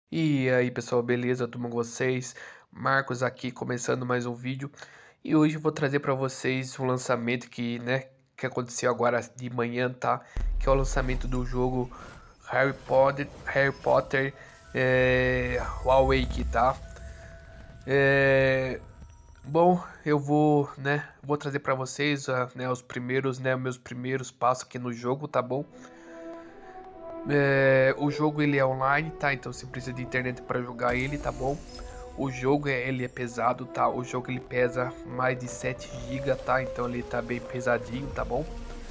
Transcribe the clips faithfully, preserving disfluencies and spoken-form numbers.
E aí pessoal, beleza? Tudo bom com vocês? Marcos aqui começando mais um vídeo e hoje eu vou trazer para vocês um lançamento que, né, que aconteceu agora de manhã, tá? Que é o lançamento do jogo Harry Potter, Harry Potter é, Awake, tá? É, bom, eu vou, né, vou trazer para vocês, ah, né, os primeiros, né, meus primeiros passos aqui no jogo, tá bom? É, o jogo ele é online, tá? Então você precisa de internet para jogar ele, tá bom? O jogo é, ele é pesado, tá? O jogo ele pesa mais de sete gigas, tá? Então ele tá bem pesadinho, tá bom?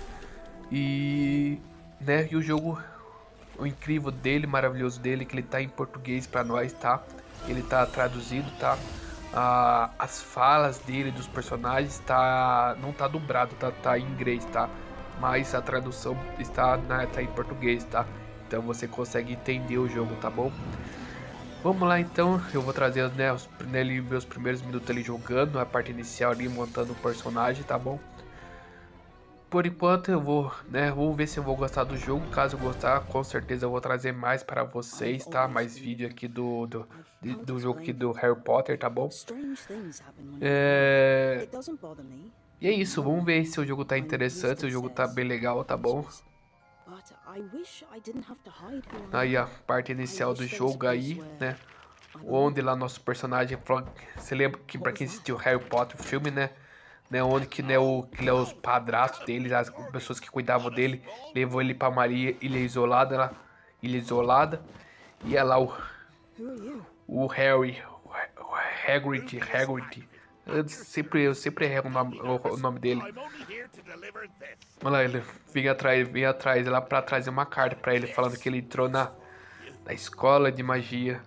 E, né? E o jogo, o incrível dele, maravilhoso dele, que ele tá em português para nós, tá? Ele tá traduzido, tá? Ah, as falas dele dos personagens tá não tá dublado, tá, tá em inglês, tá? Mas a tradução está na, tá em português, tá? Então você consegue entender o jogo, tá bom? Vamos lá então, eu vou trazer, né, os, nele, meus primeiros minutos ali jogando, a parte inicial ali montando o personagem, tá bom? Por enquanto eu vou, né, vamos ver se eu vou gostar do jogo. Caso eu gostar, com certeza eu vou trazer mais para I've vocês, tá? always Mais believed vídeo aqui do, do, I de- can't do jogo aqui explain do it, Harry Potter, tá bom? but strange things happen when you're awake. É... It doesn't bother me, E é not isso, vamos really. ver se o jogo tá I'm used interessante, to se o jogo tá stairs bem legal, and tá bom? creatures, but I wish I didn't have to hide who I Aí a am. parte I inicial do wish there was a jogo place aí, where né? I Onde belong. lá nosso personagem, você lembra que What pra was quem that? assistiu Harry Potter, o filme, né? Né, onde que, né, o, que né, os padrastos dele, as pessoas que cuidavam dele, levou ele pra Maria, ilha isolada, lá, ilha isolada, e é lá o, Who are you? o Harry, o Hagrid, Hagrid, eu sempre, eu sempre erro o nome, o, o nome dele. Olha lá, ele vem atrás, vem atrás, lá pra trazer uma carta pra ele, falando que ele entrou na, na escola de magia.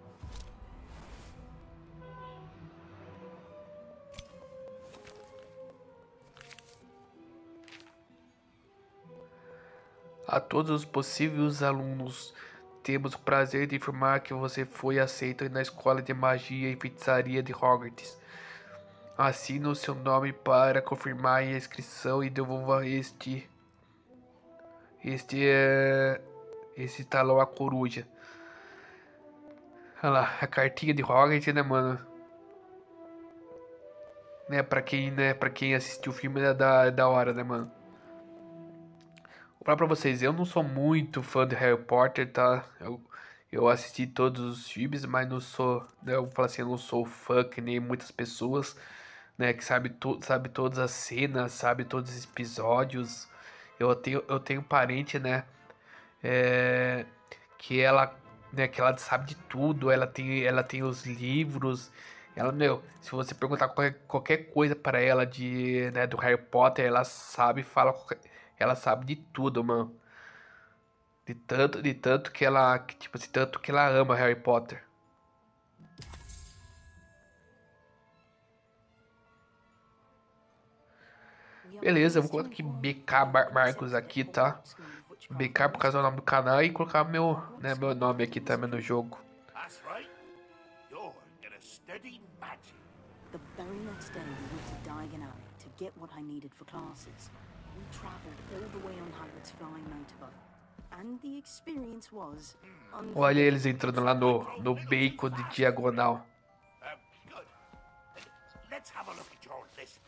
A todos os possíveis alunos, temos o prazer de informar que você foi aceito na Escola de Magia e Feitiçaria de Hogwarts. Assine o seu nome para confirmar a inscrição e devolva este este é esse talão à coruja. Olha lá, a cartinha de Hogwarts, né, mano? Né, pra quem, né, pra quem assistiu o filme é da, é da hora, né, mano? Vou falar pra vocês, eu não sou muito fã de Harry Potter, tá? Eu, eu assisti todos os filmes, mas não sou, né, eu falo assim, eu não sou fã que nem muitas pessoas, né, que sabe, to, sabe todas as cenas, sabe todos os episódios. Eu tenho, eu tenho um parente, né, é, que ela, né, que ela sabe de tudo, ela tem, ela tem os livros, ela, meu, se você perguntar qualquer, qualquer coisa para ela de, né, do Harry Potter, ela sabe, fala, qualquer- ela sabe de tudo, mano. De tanto, de tanto que ela, que, tipo assim, tanto que ela ama Harry Potter. We have Beleza, eu vou days to colocar aqui inform B K and Mar- Marcos consent to aqui, get tá? Hogwarts School of B Witchcraft K por causa closed. do nome do canal e colocar meu, What's né, meu got nome you aqui feeling so também no confident? jogo. That's right. You're gonna study magic. The very next day we went to Diagon Alley to get what I needed for classes. We travelled all the way on Hagrid's flying motorbike. And the experience was Olha eles unforgettable. entrando lá no, no beco de diagonal. Um, good. Let's have a look at your list.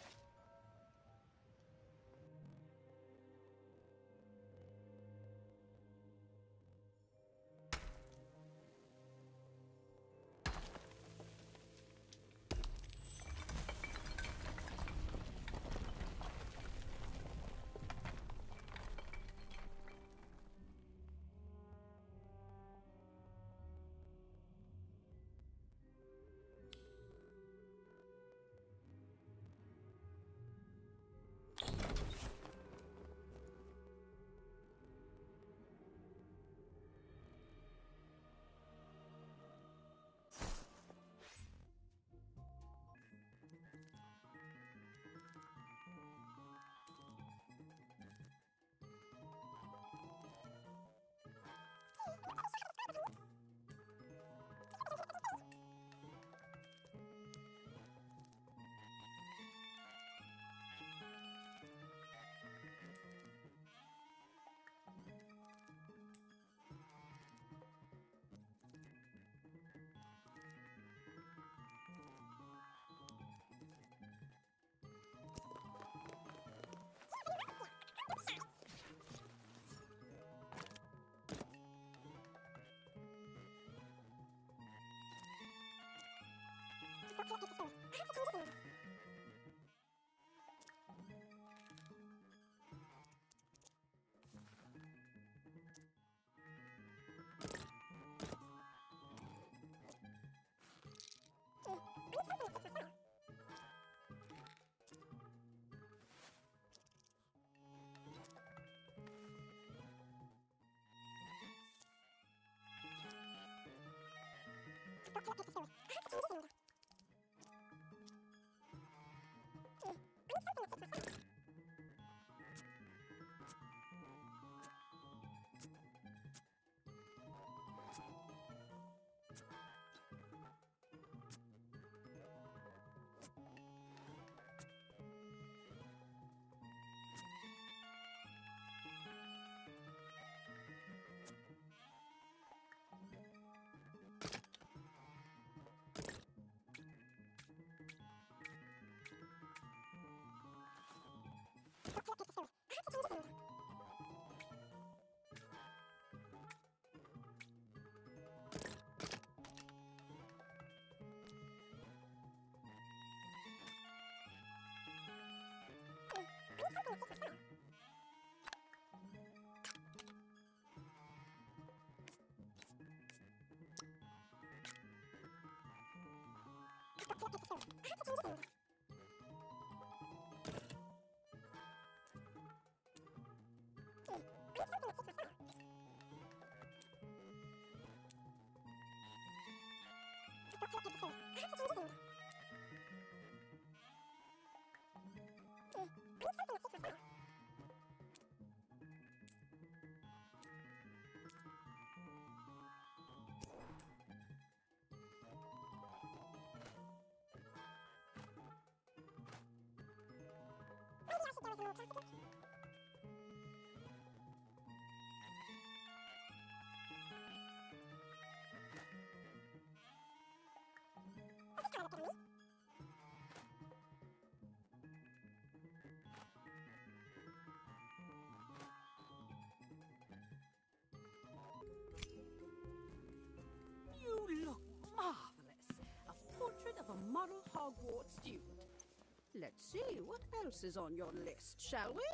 You look marvelous. A portrait of a model Hogwarts student. Let's see, what else is on your list, shall we?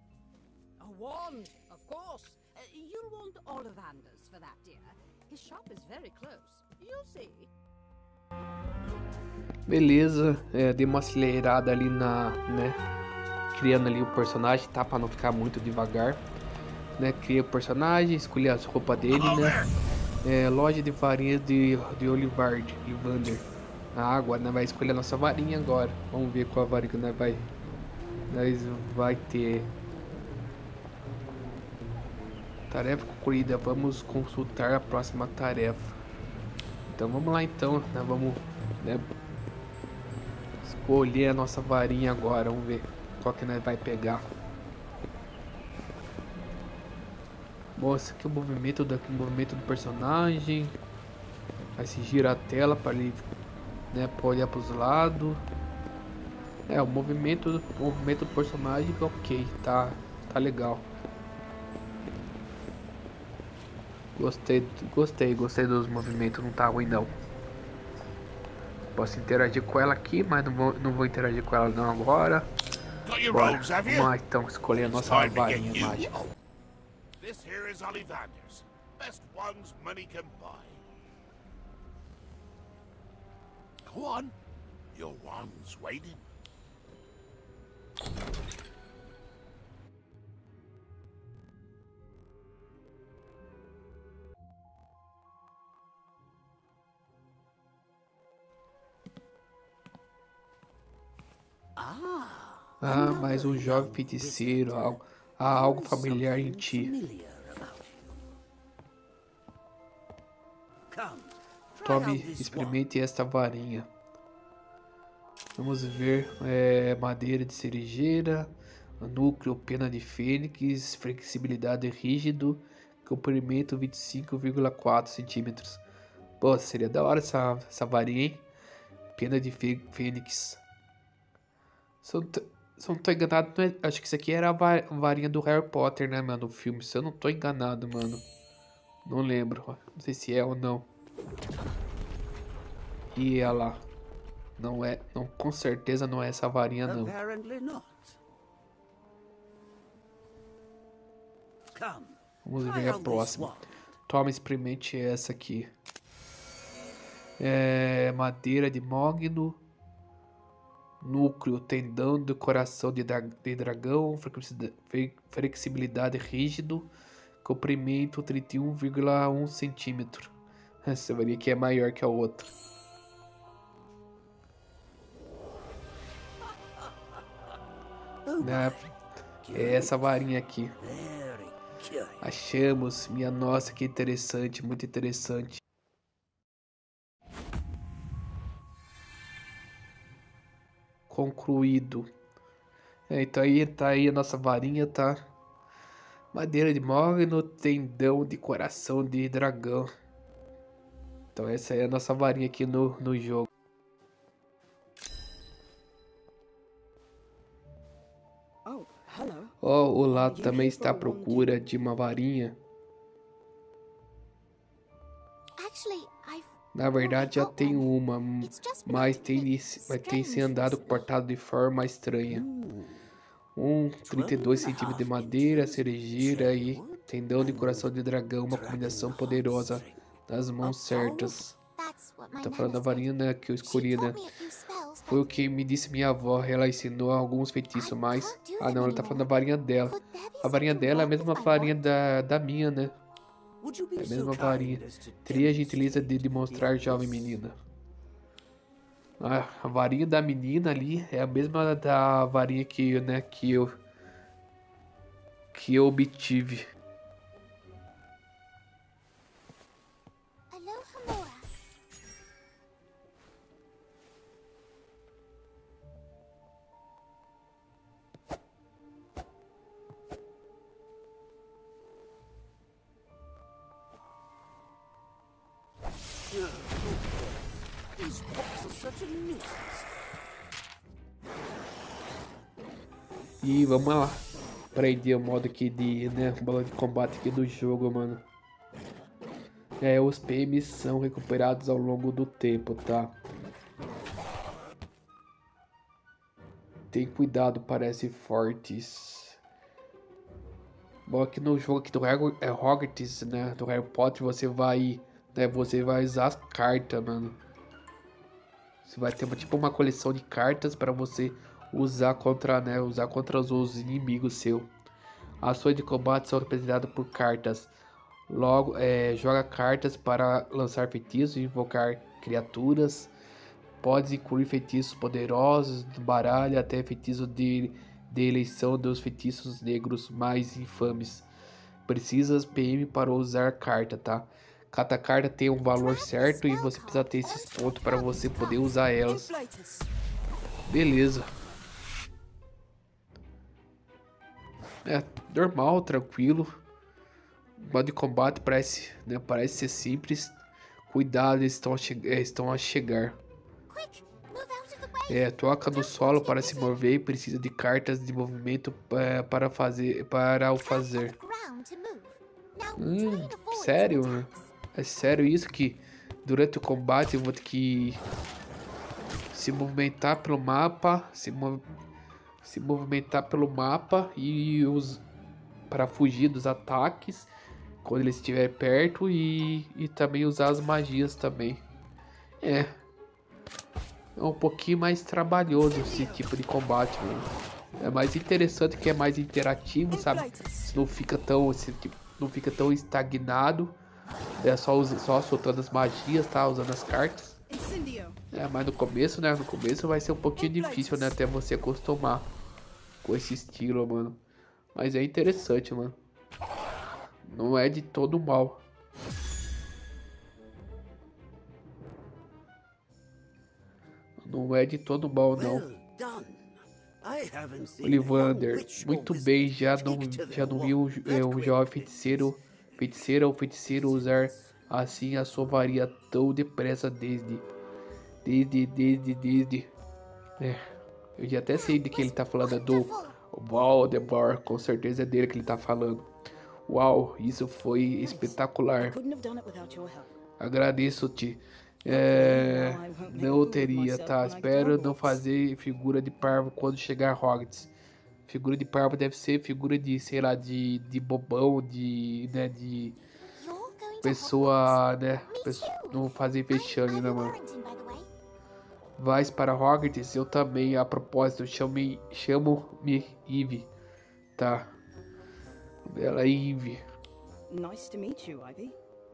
A wand, of course. Uh, you'll want Ollivander's for that, dear. His shop is very close. You'll see. Beleza, é, dei uma acelerada ali na, né, criando ali o personagem, tá, pra não ficar muito devagar, né, criei o personagem, escolhi as roupas dele, né, é, loja de varinhas de, de Olivard, Ollivander, a água, né, vai escolher a nossa varinha agora, vamos ver qual a varinha que nós vai, nós vai ter. Tarefa concluída, vamos consultar a próxima tarefa. Então vamos lá então, né, vamos, né, escolher a nossa varinha agora, vamos ver qual que nós vai pegar. Moça, aqui o movimento daqui, o movimento do personagem. Aí se gira a tela para ele, né, pra olhar para os lados. É, o movimento, o movimento do personagem, ok, tá, tá legal. Gostei, gostei, gostei dos movimentos, não tá ruim não. Posso interagir com ela aqui, mas não vou, não vou interagir com ela não agora. Bora, vamos lá então escolher a nossa varinha mágica. This here is Ollivander's. Best ones money can buy. Go on. Your wand's waiting. Ah, mais um jovem feiticeiro, algo, há algo familiar em ti. Tome, experimente esta varinha. Vamos ver, é, madeira de cerejeira, núcleo, pena de fênix, flexibilidade rígido, comprimento vinte e cinco vírgula quatro centímetros. Pô, seria da hora essa, essa varinha, hein? Pena de fênix. Se eu, se eu não tô enganado, não é, acho que isso aqui era a varinha do Harry Potter, né, mano? Do filme. Se eu não tô enganado, mano. Não lembro. Não sei se é ou não. E olha lá. Não é, não, com certeza não é essa varinha não. Apparently not. Come. Vamos Try ver a on this próxima. wand. Toma, experimente essa aqui. É, madeira de mogno. Núcleo, tendão do coração de, dra de dragão. Flexibilidade rígido. Comprimento trinta e um vírgula um centímetro. Essa varinha aqui é maior que a outra. Né? É essa varinha aqui. Very curious. Achamos. Minha nossa, que interessante. Muito interessante. Concluído. É, então aí tá aí a nossa varinha, tá? Madeira de mogno, tendão de coração de dragão. Então essa é a nossa varinha aqui no, no jogo. Oh, hello. Ó, o lado também está à procura de uma varinha. Actually, I've Na verdade já tenho uma, mas tem, mas tem se andado portado de forma estranha. Um trinta e dois centímetros de madeira, cerejeira e tendão de coração de dragão, uma combinação poderosa nas mãos certas. that's what my Tá nana falando da said. varinha, né, que eu She escolhi, né? taught me a few spells, Foi o but que me disse minha avó, ela ensinou alguns feitiços, mas... Ah não, ela tá falando da varinha dela. could there be A varinha something dela é a wrong mesma with my varinha wand? da, da minha, né? Would you be É a so mesma kind varinha. as to Teria a demonstrate gentileza de demonstrar, jovem menina. Ah, a varinha da menina ali é a mesma da varinha que, né, que eu... Que eu obtive. Aloha Mora. These books are such a nuisance. E vamos lá. Prender o modo aqui de, né, o modo de combate aqui do jogo, mano. É, os P Ms são recuperados ao longo do tempo, tá? Tem cuidado, parece fortes. Bom, aqui no jogo aqui do Harry, é, Hogwarts, né, do Harry Potter, você vai, né, você vai usar as cartas, mano. Você vai ter uma, tipo uma coleção de cartas para você usar contra, né, usar contra os, os inimigos seus. Ações de combate são representadas por cartas. Logo, é, joga cartas para lançar feitiços e invocar criaturas. Pode incluir feitiços poderosos do baralho até feitiços de, de eleição dos feitiços negros mais infames. Precisas P M para usar carta, tá? Cada carta tem um valor certo e você precisa ter esses pontos para você poder usar elas. Inflatus. Beleza. É normal, tranquilo. O modo de combate parece, né, parece ser simples. Cuidado, eles estão a, che é, estão a chegar. Quick, move out of the way. É, toca no solo para se mover e precisa de cartas de movimento é, para fazer, para o fazer. Ground to move. Now, Hum, try to avoid sério? some attacks. É sério isso que durante o combate eu vou ter que se movimentar pelo mapa, se, mov se movimentar pelo mapa e os para fugir dos ataques quando ele estiver perto e, e também usar as magias também. É. É um pouquinho mais trabalhoso esse tipo de combate, mano. É mais interessante que é mais interativo, sabe? Não fica tão, esse tipo, não fica tão estagnado. É só, usa, só soltando as magias, tá? Usando as cartas. Incendio. É, mas no começo, né? No começo vai ser um pouquinho difícil, né? Até você acostumar com esse estilo, mano. Mas é interessante, mano. Não é de todo mal. Não é de todo mal, não. Well done. I haven't seen Olivander, a witch or muito wizard bem, já não, stick to já their não vi um, wand é, um that jovem quick. feiticeiro, feiticeira ou feiticeiro usar assim a sua varinha tão depressa desde, desde, desde, desde, é, eu já até sei de que ele tá falando, é do Voldemort, com certeza é dele que ele tá falando. Uau, isso foi espetacular. Couldn't have done it without your help. Agradeço-te. É, não teria, tá? Espero não fazer figura de parvo quando chegar Hogwarts. Figura de parvo deve ser figura de, sei lá, de, de bobão, de, né, de pessoa, né, pessoa, não fazer vexame, né, mano? Vais para Hogwarts? Eu também, a propósito, chamo-me chamo-me Ivy, tá? Ela é Ivy. Nice to meet you, Ivy.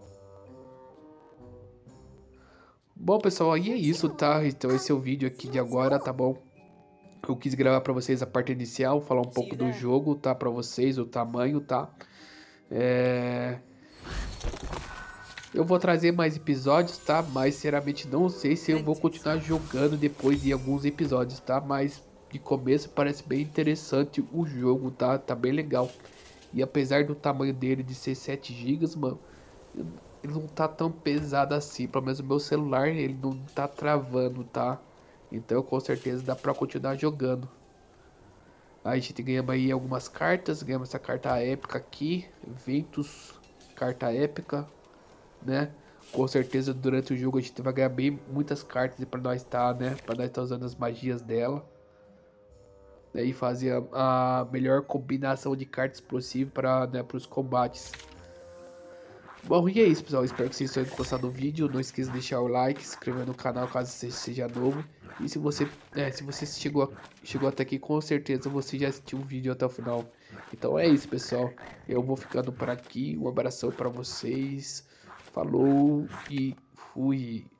Bom, pessoal, aí é isso, tá? Então esse é o vídeo aqui de agora, tá bom? Eu quis gravar pra vocês a parte inicial, falar um pouco do jogo, tá? Pra vocês, o tamanho, tá? É... Eu vou trazer mais episódios, tá? Mas, sinceramente, não sei se eu vou continuar jogando depois de alguns episódios, tá? Mas, de começo, parece bem interessante o jogo, tá? Tá bem legal. E apesar do tamanho dele de ser sete gigas, mano... Ele não tá tão pesado assim, pelo menos o meu celular ele não tá travando, tá? Então com certeza dá pra continuar jogando. Aí a gente ganhamos aí algumas cartas, ganhamos essa carta épica aqui, Ventus, carta épica, né? Com certeza durante o jogo a gente vai ganhar bem muitas cartas pra nós estar, né? Pra nós estar usando as magias dela. Daí fazer a, a melhor combinação de cartas possível para, né, os combates. Bom, e é isso, pessoal. Espero que vocês tenham gostado do vídeo. Não esqueça de deixar o like, se inscrever no canal caso você seja novo. E se você, é, se você chegou, chegou até aqui, com certeza você já assistiu o vídeo até o final. Então é isso, pessoal. Eu vou ficando por aqui. Um abração para vocês. Falou e fui.